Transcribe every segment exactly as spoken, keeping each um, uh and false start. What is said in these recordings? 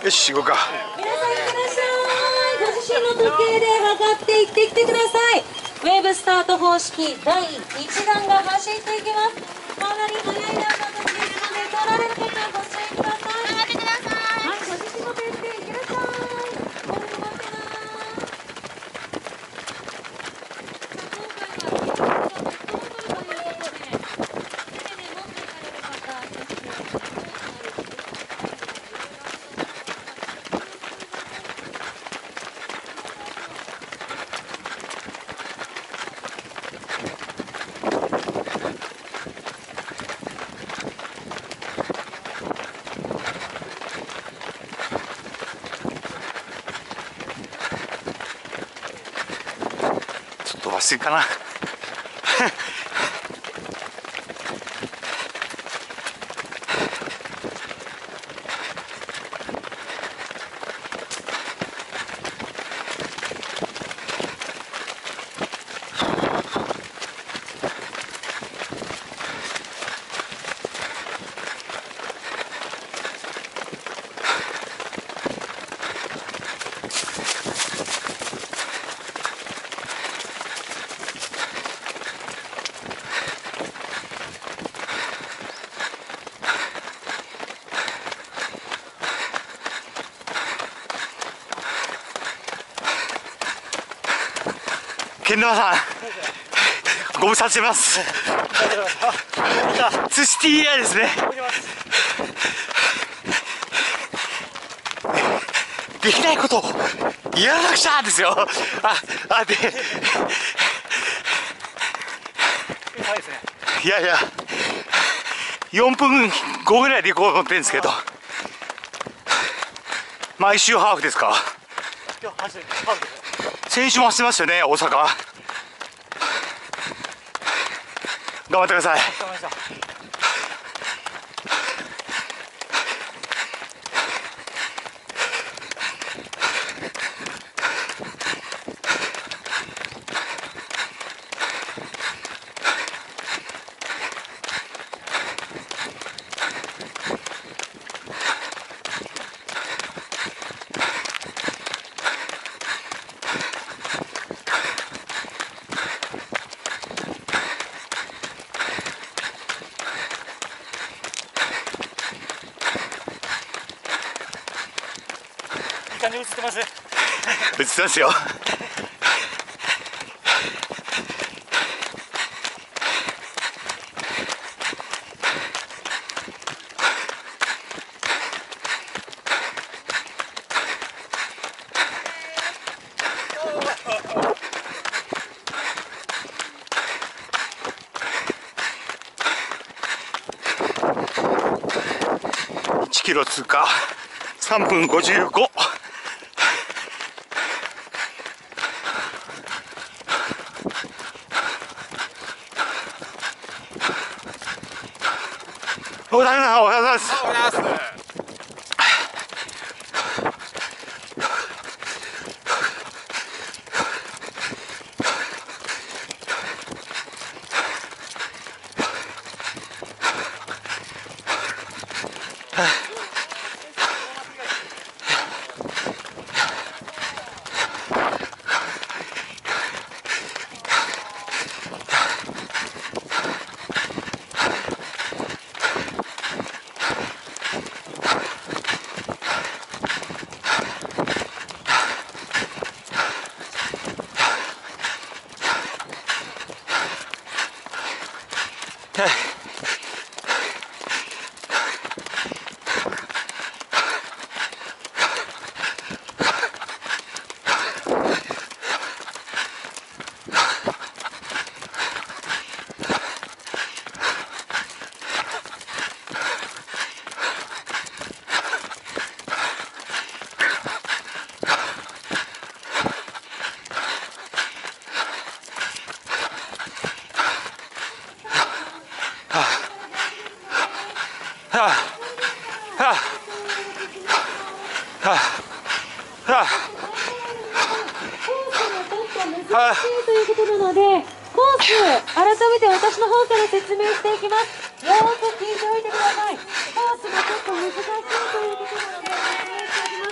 よし、行こうか。 皆さんいってらっしゃい。ご自身の時計で測っていってきてください。ウェーブスタート方式だいいちだんが走っていきます。かなり速いランナーたちですので、取られることはご注意ください。頑張ってください。はい、ご自身のペースでいってらっしゃい。これで待ってな。 忘れかな。けん玉さん、ご無沙汰してます。寿司 ティーアイ ですね。できないことをやらなくちゃですよ。あ、あ、で、いやいや、よんぷんごぐらいで行こうと思ってるんですけど、毎週ハーフですか。先週も走ってましたよね、大阪。頑張ってください。 映ってます。 映ってますよ。いちキロ通過さんぷんごじゅうご。おはようございます。おはようございます。 おはようございます。 ということなので、コース改めて私の方から説明していきます。よーく聞いておいてください。コースがちょっと難しいということなので説明していきます。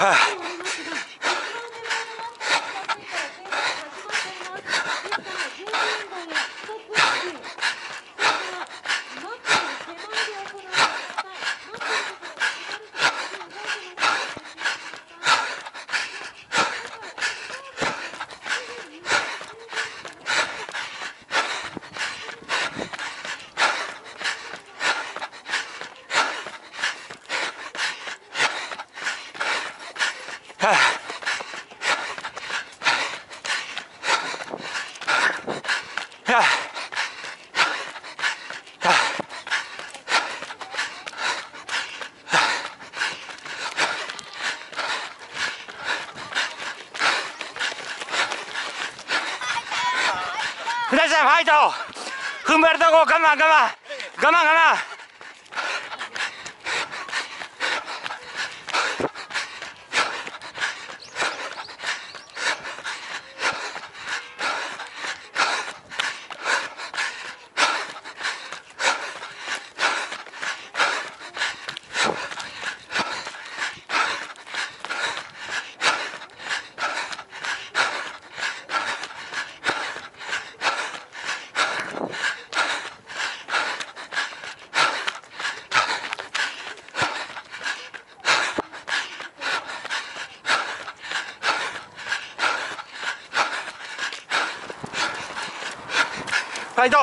はあ皆さんファイト、踏ん張るとこ我慢我慢我慢我慢。ファイト。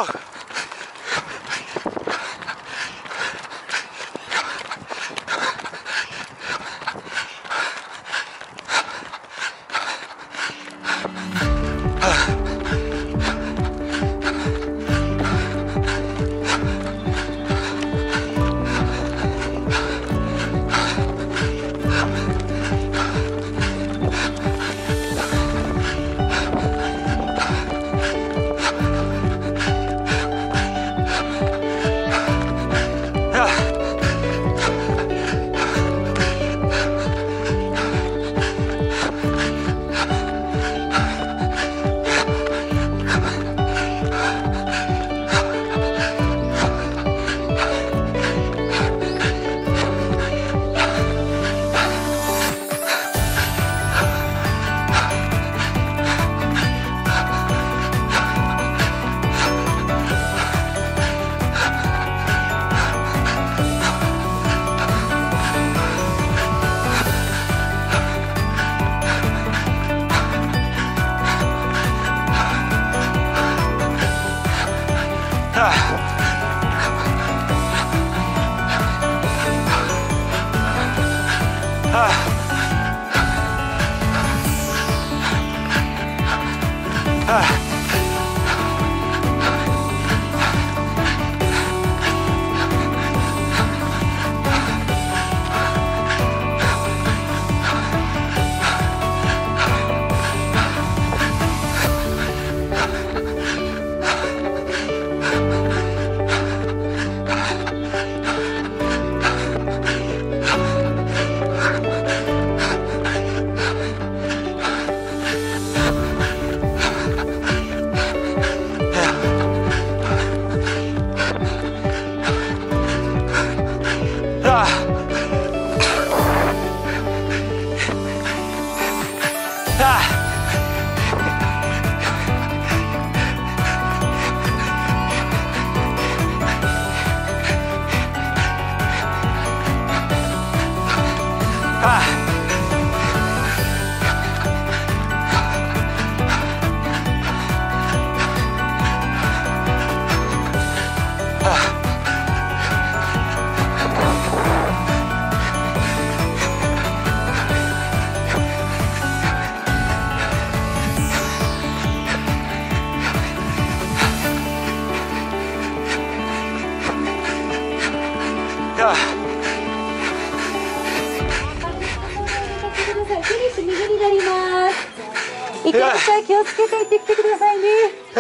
行きましょう。気をつけて行ってきてくださいね。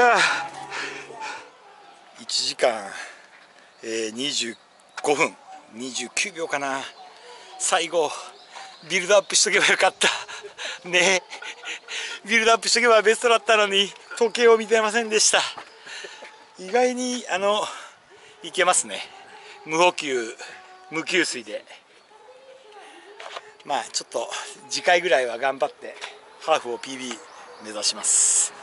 いちじかん、えー、にじゅうごふんにじゅうきゅうびょうかな。最後ビルドアップしとけばよかったね。ビルドアップしとけばベストだったのに時計を見てませんでした。意外にあのいけますね。無補給無給水で。 まあちょっと次回ぐらいは頑張ってハーフを ピービー 目指します。